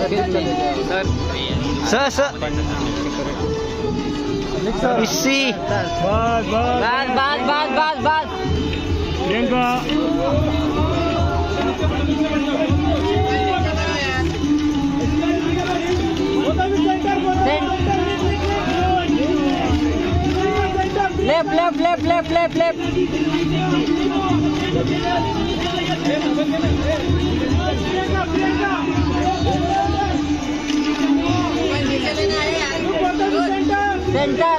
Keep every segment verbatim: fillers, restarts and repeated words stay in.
Sir sir इसी बस बस बस बस बस बस Priyanka left left left left left left centre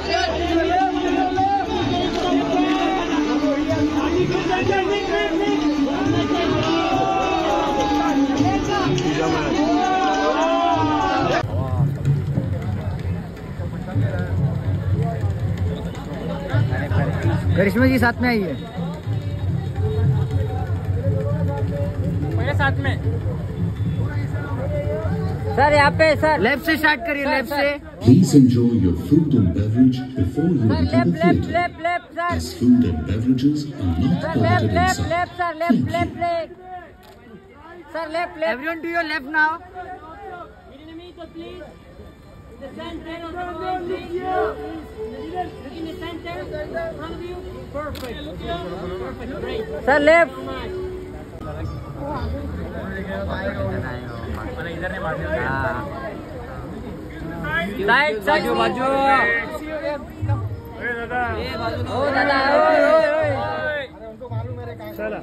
Karishma ji साथ में आई है मेरे साथ में सर यहाँ पे सर लेफ्ट से स्टार्ट करिए लेफ्ट से Please enjoy your food and beverage before you sir enter left the left theatre. Left left sir As food and beverages are not sir left permitted left inside. Left sir left left left sir left left everyone to your left now The center of the line, please. In the center, in front of you. Perfect. Perfect. Great. Sir left Right, बाजू बाजू ओ दादा ओए ओए ओए चला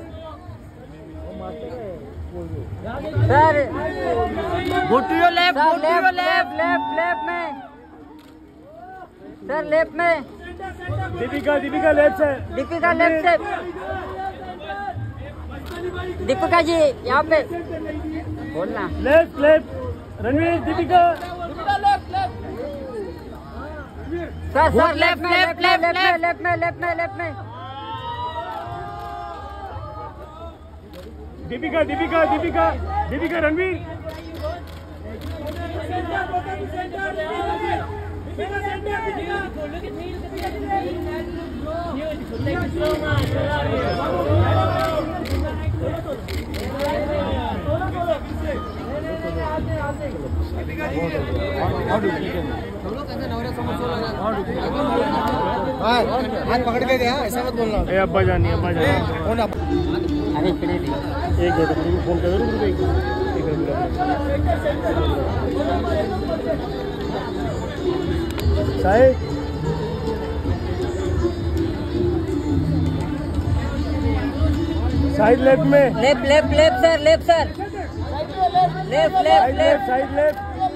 sir go to your left go sir to your left left left left left में sir left में दीपिका दीपिका लेफ्ट से दीपिका लेफ्ट से दीपिका जी यहाँ पे बोलना left left Ranveer Deepika sir sir Left, left में left, लेफ्ट में left, लेफ्ट में लेफ्ट में लेफ्ट में लेफ्ट में दीपिका दीपिका दीपिका दीपिका रणवीर हाथ पकड़ के दिया ऐसा मत बोलना ए अब्बा जानी अब्बा जानी अरे इकडे दे. एक मिनट फोन कर दो एक मिनट साहिब साइड लेफ्ट में left left left sir left sir left left side left left side left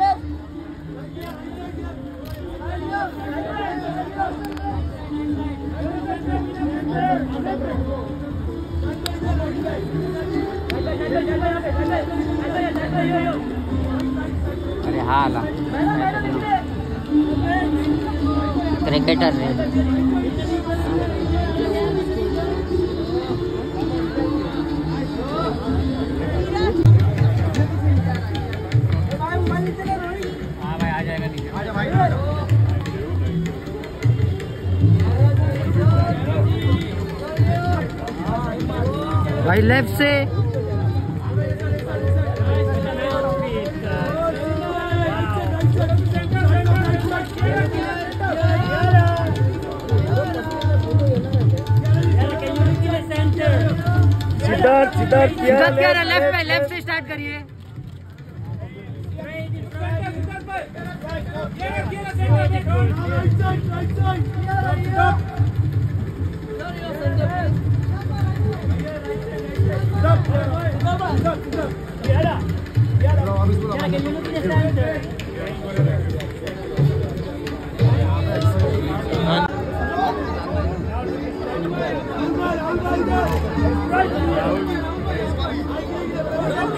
अरे हाला क्रिकेटर रे भाई लेफ्ट से सिद्धार्थ सिद्धार्थ सिद्धार्थ कह रहा है लेफ्ट में लेफ्ट से स्टार्ट करिए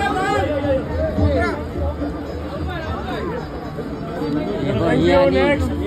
Thank you. Next.